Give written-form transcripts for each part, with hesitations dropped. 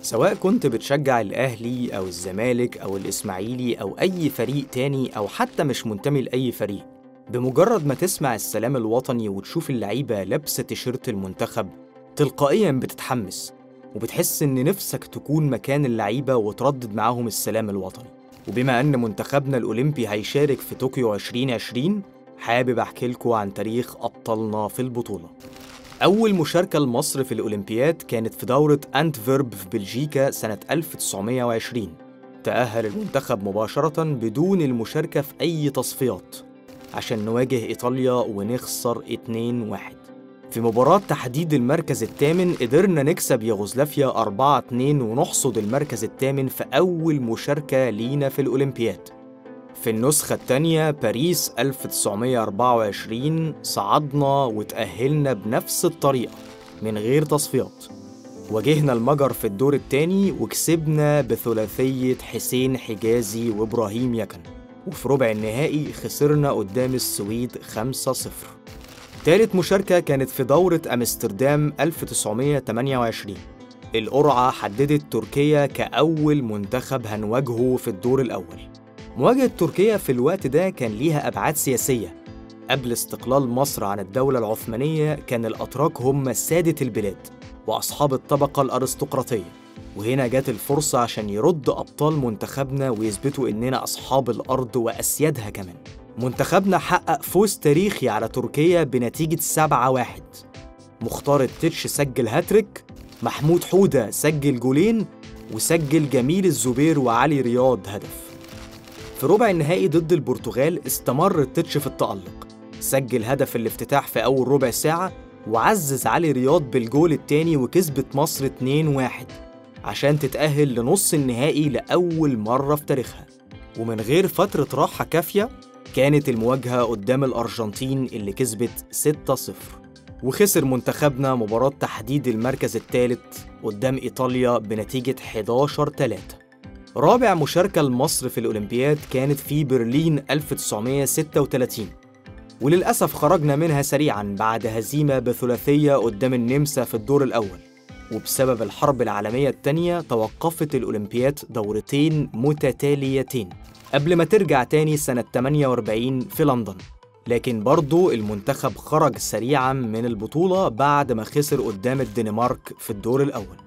سواء كنت بتشجع الأهلي أو الزمالك أو الإسماعيلي أو أي فريق تاني أو حتى مش منتمي لأي فريق، بمجرد ما تسمع السلام الوطني وتشوف اللعيبة لابسة تيشيرت المنتخب تلقائياً بتتحمس وبتحس إن نفسك تكون مكان اللعيبة وتردد معاهم السلام الوطني. وبما أن منتخبنا الأولمبي هيشارك في طوكيو 2020، حابب أحكي لكم عن تاريخ أبطالنا في البطولة. أول مشاركة لمصر في الأولمبياد كانت في دورة أنتفيرب في بلجيكا سنة 1920. تأهل المنتخب مباشرة بدون المشاركة في أي تصفيات عشان نواجه إيطاليا ونخسر 2-1. في مباراة تحديد المركز الثامن قدرنا نكسب يوغوسلافيا 4-2 ونحصد المركز الثامن في أول مشاركة لينا في الأولمبياد. في النسخة الثانية باريس 1924 صعدنا وتأهلنا بنفس الطريقة من غير تصفيات. واجهنا المجر في الدور الثاني وكسبنا بثلاثية حسين حجازي وإبراهيم يكن، وفي ربع النهائي خسرنا قدام السويد 5-0. ثالث مشاركة كانت في دورة أمستردام 1928. القرعة حددت تركيا كأول منتخب هنواجهه في الدور الأول. مواجهة تركيا في الوقت ده كان ليها أبعاد سياسية. قبل استقلال مصر عن الدولة العثمانية كان الأتراك هم سادة البلاد وأصحاب الطبقة الأرستقراطية، وهنا جات الفرصة عشان يرد أبطال منتخبنا ويثبتوا إننا أصحاب الأرض وأسيادها كمان. منتخبنا حقق فوز تاريخي على تركيا بنتيجة 7-1. مختار التتش سجل هاتريك، محمود حودة سجل جولين، وسجل جميل الزبير وعلي رياض هدف. في ربع النهائي ضد البرتغال استمر التتش في التألق، سجل هدف الافتتاح في أول ربع ساعة وعزز علي رياض بالجول الثاني، وكسبت مصر 2-1 عشان تتأهل لنص النهائي لأول مرة في تاريخها. ومن غير فترة راحة كافية كانت المواجهة قدام الأرجنتين اللي كسبت 6-0. وخسر منتخبنا مباراة تحديد المركز الثالث قدام إيطاليا بنتيجة 11-3. رابع مشاركة لمصر في الأولمبياد كانت في برلين 1936، وللأسف خرجنا منها سريعاً بعد هزيمة بثلاثية قدام النمسا في الدور الأول. وبسبب الحرب العالمية الثانية توقفت الأولمبياد دورتين متتاليتين قبل ما ترجع تاني سنة 48 في لندن. لكن برضو المنتخب خرج سريعاً من البطولة بعد ما خسر قدام الدنمارك في الدور الأول.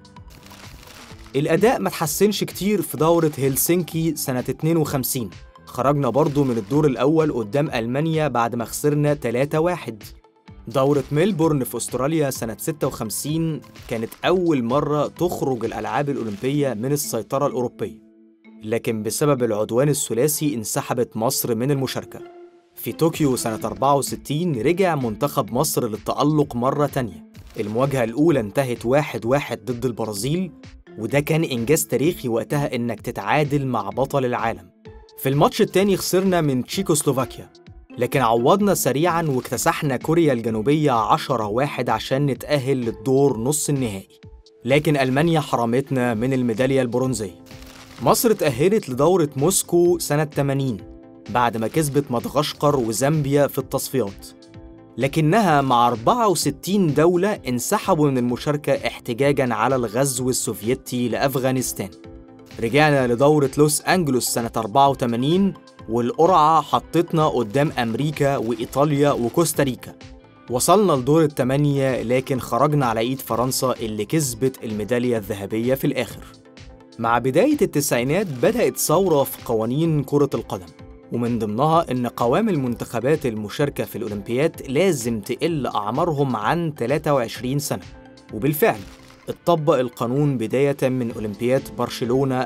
الأداء ما تحسنش كتير في دورة هلسنكي سنة 52. خرجنا برضو من الدور الأول قدام ألمانيا بعد ما خسرنا 3-1. دورة ميلبورن في أستراليا سنة 56 كانت أول مرة تخرج الألعاب الأولمبية من السيطرة الأوروبية، لكن بسبب العدوان الثلاثي انسحبت مصر من المشاركة. في طوكيو سنة 64 رجع منتخب مصر للتألق مرة تانية. المواجهة الأولى انتهت 1-1 ضد البرازيل، وده كان إنجاز تاريخي وقتها إنك تتعادل مع بطل العالم. في الماتش التاني خسرنا من تشيكوسلوفاكيا، لكن عوضنا سريعاً واكتسحنا كوريا الجنوبية 10-1 عشان نتأهل للدور نص النهائي، لكن ألمانيا حرمتنا من الميدالية البرونزية. مصر تأهلت لدورة موسكو سنة 80 بعد ما كسبت مدغشقر وزامبيا في التصفيات، لكنها مع 64 دولة انسحبوا من المشاركة احتجاجاً على الغزو السوفيتي لأفغانستان. رجعنا لدورة لوس أنجلوس سنة 84، والقرعة حطتنا قدام أمريكا وإيطاليا وكوستاريكا. وصلنا لدور الثمانية لكن خرجنا على إيد فرنسا اللي كسبت الميدالية الذهبية في الآخر. مع بداية التسعينات بدأت ثورة في قوانين كرة القدم، ومن ضمنها إن قوام المنتخبات المشاركة في الأولمبياد لازم تقل أعمارهم عن 23 سنة. وبالفعل اتطبق القانون بداية من أولمبياد برشلونة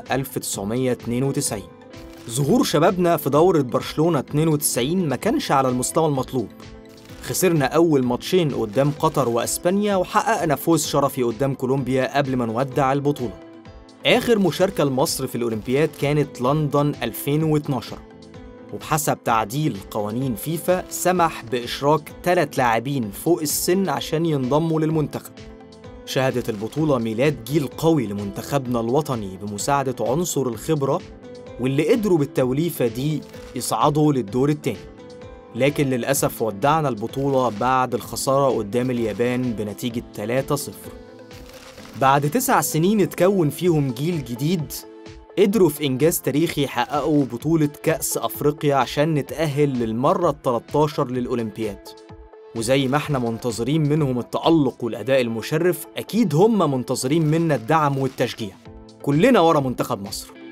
1992. ظهور شبابنا في دورة برشلونة 92 ما كانش على المستوى المطلوب. خسرنا أول ماتشين قدام قطر وأسبانيا، وحققنا فوز شرفي قدام كولومبيا قبل ما نودع البطولة. آخر مشاركة لمصر في الأولمبياد كانت لندن 2012، وبحسب تعديل قوانين فيفا سمح بإشراك 3 لاعبين فوق السن عشان ينضموا للمنتخب. شهدت البطولة ميلاد جيل قوي لمنتخبنا الوطني بمساعدة عنصر الخبرة، واللي قدروا بالتوليفة دي يصعدوا للدور الثاني. لكن للأسف ودعنا البطولة بعد الخسارة قدام اليابان بنتيجة 3-0. بعد 9 سنين اتكون فيهم جيل جديد، قدروا في إنجاز تاريخي يحققوا بطولة كأس أفريقيا عشان نتأهل للمرة ال13 للأولمبياد. وزي ما احنا منتظرين منهم التألق والأداء المشرف، أكيد هم منتظرين منا الدعم والتشجيع. كلنا ورا منتخب مصر.